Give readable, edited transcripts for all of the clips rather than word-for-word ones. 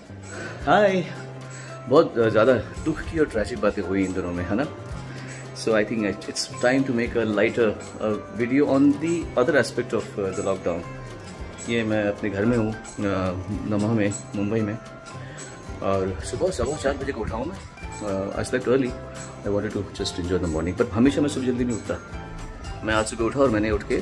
हाय। बहुत ज़्यादा दुख की और ट्रैजिक बातें हुई इन दिनों में, है ना। So I think it's time to make a lighter video on the other aspect of the lockdown. ये मैं अपने घर में हूँ नमः में, मुंबई में, और सुबह 4:15 बजे को उठा हूँ मैं। I slept early, I wanted to just enjoy the morning, पर हमेशा मैं सुबह जल्दी नहीं उठता। मैं आज सुबह उठा और मैंने उठ के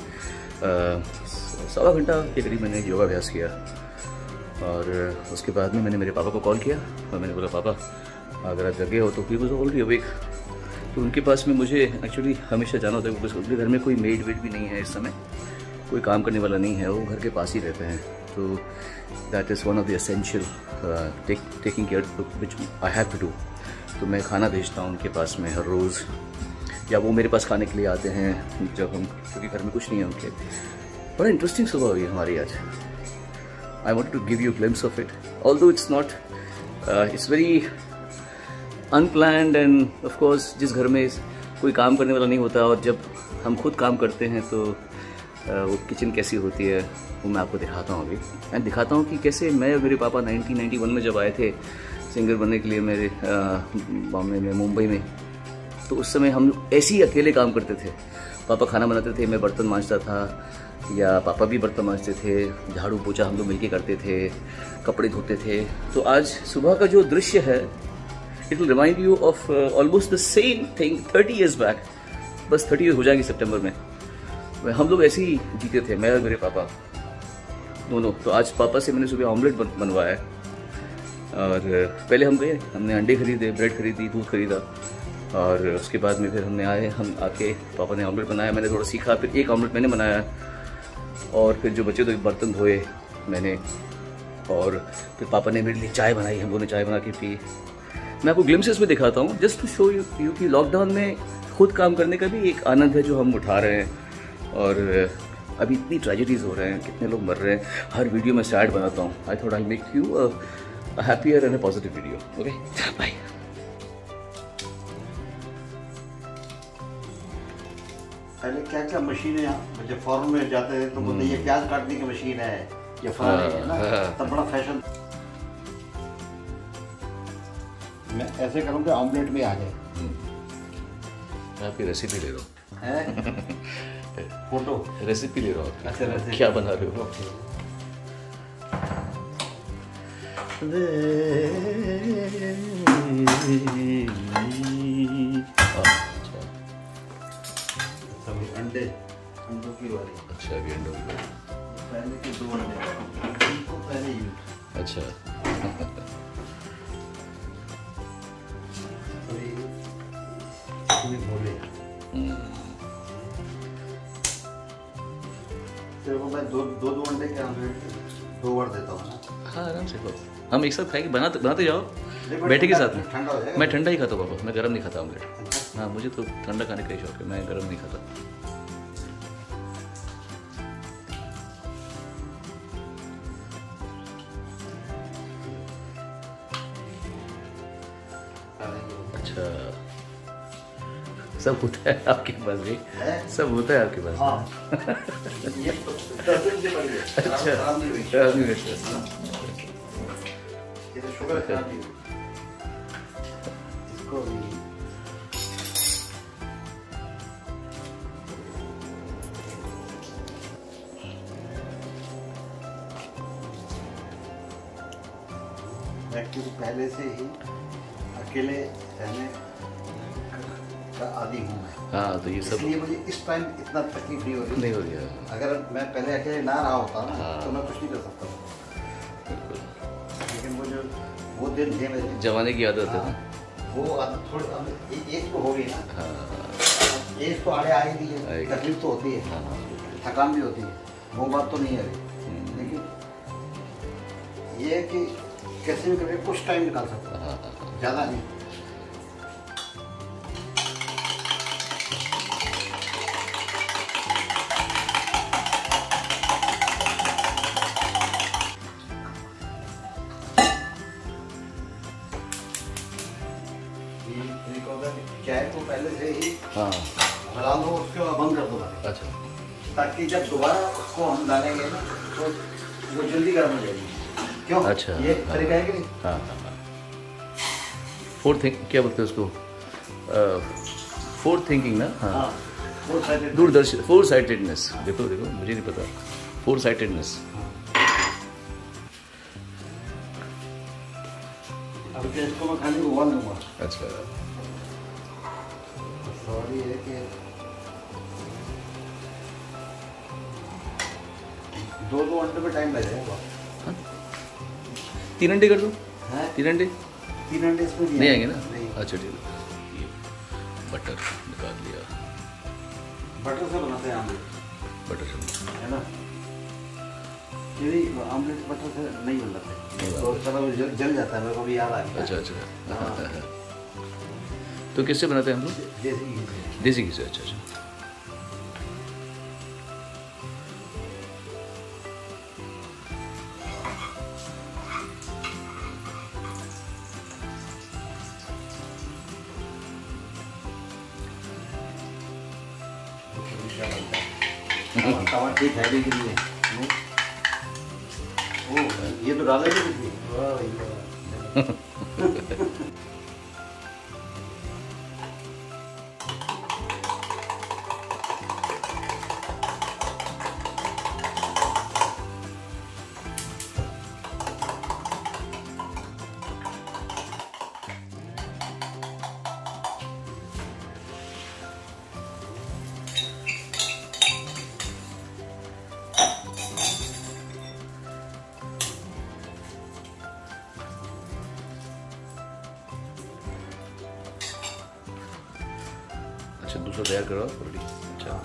1.25 घंटा के करीब मैंने योगाभ्यास किया, और उसके बाद में मैंने मेरे पापा को कॉल किया और मैंने बोला, पापा अगर आप जगे हो तो ही वाज ऑलरेडी अवेक। तो उनके पास में मुझे एक्चुअली हमेशा जाना होता है, क्योंकि उनके घर में कोई मेड वेड भी नहीं है इस समय, कोई काम करने वाला नहीं है, वो घर के पास ही रहते हैं। तो that is one of the essential taking care which I have to do. तो मैं खाना भेजता हूँ उनके पास में हर रोज़, या वो मेरे पास खाने के लिए आते हैं जब हम, क्योंकि घर में कुछ नहीं है उनके। बड़ा इंटरेस्टिंग सुबह हुई हमारी आज। I wanted to give you a glimpse of it, although it's not, it's very unplanned, and of course जिस घर में कोई काम करने वाला नहीं होता और जब हम खुद काम करते हैं तो वो किचन कैसी होती है वो मैं आपको दिखाता हूँ अभी। मैं दिखाता हूँ कि कैसे मैं और मेरे पापा 1991 में जब आए थे सिंगर बनने के लिए मेरे बॉम्बे में, मुंबई में, तो उस समय हम ऐसे ही अकेले काम करते थे। पापा खाना बनाते थे, मैं बर्तन मांजता था, या पापा भी बर्तन मांजते थे, झाड़ू पोछा हम लोग मिलके करते थे, कपड़े धोते थे। तो आज सुबह का जो दृश्य है, it will remind you of almost the same thing 30 years बैक। बस 30 years हो जाएंगे सितंबर में। हम लोग ऐसे ही जीते थे, मैं और मेरे पापा दोनों। तो आज पापा से मैंने सुबह ऑमलेट बनवाया, और पहले हम गए, हमने अंडे खरीदे, ब्रेड खरीदी, दूध खरीदा, और उसके बाद में फिर हमने आए, हम आके पापा ने ऑमलेट बनाया, मैंने थोड़ा सीखा, फिर एक ऑमलेट मैंने बनाया, और फिर जो बचे तो बर्तन धोए मैंने, और फिर पापा ने मेरे लिए चाय बनाई, हम लोगों ने चाय बना के पी। मैं आपको ग्लिम्सेस में दिखाता हूँ जस्ट टू शो यू कि लॉकडाउन में खुद काम करने का भी एक आनंद है जो हम उठा रहे हैं। और अभी इतनी ट्रेजेडीज़ हो रहे हैं, कितने लोग मर रहे हैं, हर वीडियो में सैड बनाता हूँ। I thought I make you a happier and a positive video. Okay, bye. पहले क्या क्या मशीन है, जब फॉर्म में जाते हैं तो बोलते ये प्याज काटने की मशीन है, ये फलानी है ना, तब बड़ा फैशन। मैं ऐसे करूँगा ऑमलेट में आ जाए। मैं आपकी रेसिपी ले रहा हूँ, फोटो रेसिपी ले रहा हूँ। अच्छा, क्या बना रहे हो? अंडों की वाली। अच्छा, अभी अंडों की वाली। पहले के 2 अंडे, इनको पहले यूज। अच्छा। भोले तो मैं दो अंडे के ऑमलेट 2 बार देता हूँ ना। हाँ, आराम से खाओ, हम एक साथ खाएंगे। बनाते जाओ बैठे के साथ में। ठंडा हो जाएगा। मैं ठंडा ही खाता हूँ पापा, मैं गरम नहीं खाता ऑमलेट। हाँ, मुझे तो ठंडा खाने का ही शौक है, मैं गरम नहीं खाता। अच्छा, सब होता है आपके पास भी? सब होता है आपके पास? हाँ। ये तो 10 दिन से बड़ी है। अच्छा, खराब नहीं हुई। ये तो शुगर खराब नहीं हुई। इसको भी एक्चुअली पहले से ही अकेले रहने का आदी हूँ मैं। हाँ, तो ये सब इसलिए मुझे इस टाइम इतना तकलीफ नहीं हो रही। नहीं हो गया। अगर मैं पहले अकेले ना रहा होता ना, हाँ। तो मैं कुछ नहीं कर सकता था। बिल्कुल। लेकिन वो दिन थे मेरे। जवानी की आदत है ना। वो आदत थोड़ी एज तो हो गई ना। हाँ, एज तो आड़े आएगी, तकलीफ तो होती है, हाँ, थकान भी होती है, वो बात तो नहीं है अभी। लेकिन ये है कि कैसे भी करके कुछ टाइम निकाल सकता है, ज़्यादा नहीं। चाय को पहले से ही मिला दो, उसके बाद बंद कर दो। अच्छा, ताकि जब दोबारा उसको हम डालेंगे ना तो वो जल्दी गर्म हो जाएगी। क्यों? अच्छा, ये तरीका है कि नहीं? हाँ हाँ हाँ। फोर थिंक क्या बोलते हैं उसको? फोर थिंकिंग ना? हाँ, दूरदर्शी, फोर साइटेडनेस। देखो देखो, मुझे नहीं पता, फोर साइटेडनेस। अब इसको मैं खाली उबाल लूँगा। अच्छा, सॉरी है कि 2 घंटे में टाइम लगेगा। 3 अंडे कर दो। हैं? 3 अंडे 3 अंडे इसमें नहीं आएंगे ना? नहीं। अच्छा ठीक है। ये बटर निकाल लिया। बटर से बनाते हैं आमलेट, बटर से है ना? ये भी आमलेट बटर से नहीं बनाते, तो चलो जल जाता है, मेरे को भी याद आ गया। अच्छा अच्छा। तो किससे बनाते हैं हम लोग? देसी घी से। देसी घी से। अच्छा अच्छा। तवा ठीक है भी के लिए। ओ, ये तो डाला ही नहीं। वाह। अच्छा, दूसरा तैयार करो ऑलरेडी। अच्छा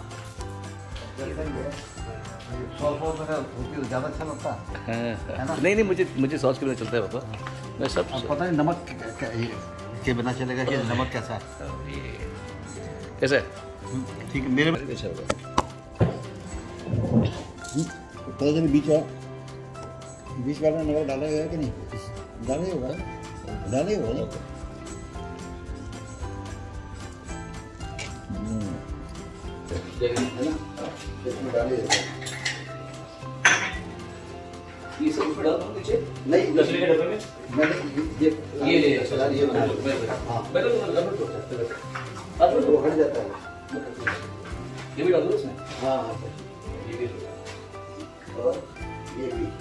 सॉस मेरा ज़्यादा अच्छा लगता है। हाँ, नहीं नहीं, मुझे सॉस के बिना चलता है पापा। मैं सब अब पता नहीं नमक के बिना चलेगा कि नमक कैसा है। ये कैसा है? ठीक है, मेरे अच्छा होगा। थोड़ा सा बीच वाला नमक डाला गया कि नहीं? डाले होगा ना? है ना? इसमें डाले ये सब उसमें डाल दो नीचे। नहीं, लकड़ी के डब्बे में मैंने ये अच्छा, ये बना लो। हाँ, तो हट जाता है। ये भी डाल दो इसमें। हाँ हाँ, ये भी और ये भी।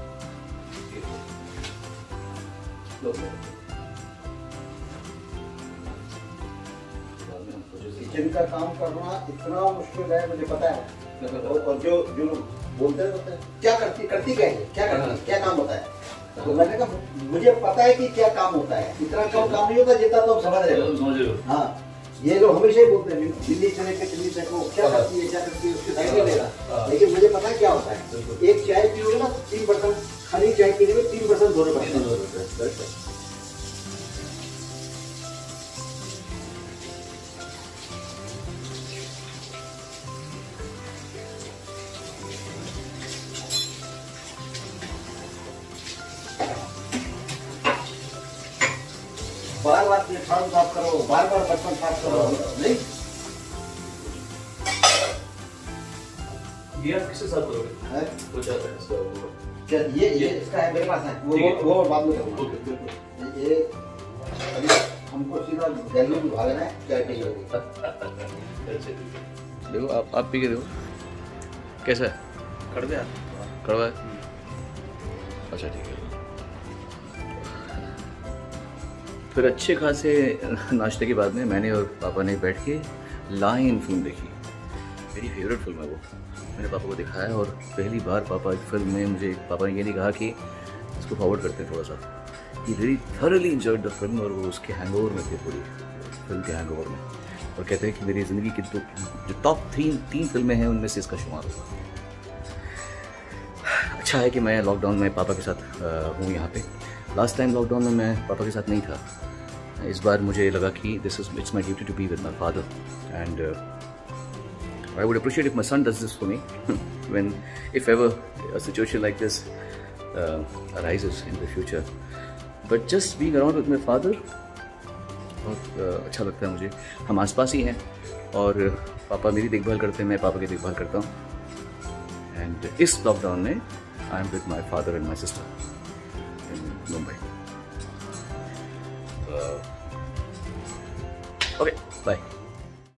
किचन का काम करना इतना मुश्किल है, मुझे पता है। और जो लोग बोलते हैं क्या करती क्या है, क्या काम होता है, तो मैंने कहा मुझे पता है कि क्या काम होता है। इतना कम काम नहीं होता जितना तो समझ रहे हो। हाँ, ये लोग हमेशा ही बोलते हैं दिल्ली चले के दिल्ली तक क्या करती है उसके साइड में लेगा, लेकिन मुझे पता है क्या होता है। एक चाय पियोगे ना 3% खाली चाय पीने में 3% धोने पड़ते हैं। बार प्लेटफॉर्म साफ करो, बार बर्तन साफ करो, नहीं? ये आप किससे साफ करोगे? कुछ आता है इसका वो? क्या ये इसका है मेरे पास है, वो बाद में करूँगा। ये अभी हमको सीधा गैलरी में भागना है, चाय पी लोगे। देखो आप पी के देखो कैसा है? कड़वा है? अच्छा ठीक है। फिर अच्छे खासे नाश्ते के बाद में मैंने और पापा ने बैठ के लायन फिल्म देखी। मेरी फेवरेट फिल्म है वो। मैंने पापा को दिखाया और पहली बार पापा इस फिल्म में मुझे पापा ने ये नहीं कहा कि इसको फॉरवर्ड करते हैं थोड़ा सा। He very thoroughly enjoyed the film और वो उसके हैंगओवर में थे, पूरी फिल्म के हैंगओवर में। और कहते हैं कि मेरी ज़िंदगी की जो टॉप 3 फिल्में हैं उनमें से इसका शुमार होगा। अच्छा है कि मैं लॉकडाउन में पापा के साथ हूँ यहाँ पे। लास्ट टाइम लॉकडाउन में मैं पापा के साथ नहीं था। इस बार मुझे लगा कि it's my duty to be with my father and I would appreciate if my son does this for me when if ever a situation like this arises in the future. But just being around with my father बहुत अच्छा लगता है मुझे। हम आसपास ही हैं और पापा मेरी देखभाल करते हैं, मैं पापा की देखभाल करता हूँ। एंड इस लॉकडाउन में I am with my father and my sister. Mumbai. Okay bye.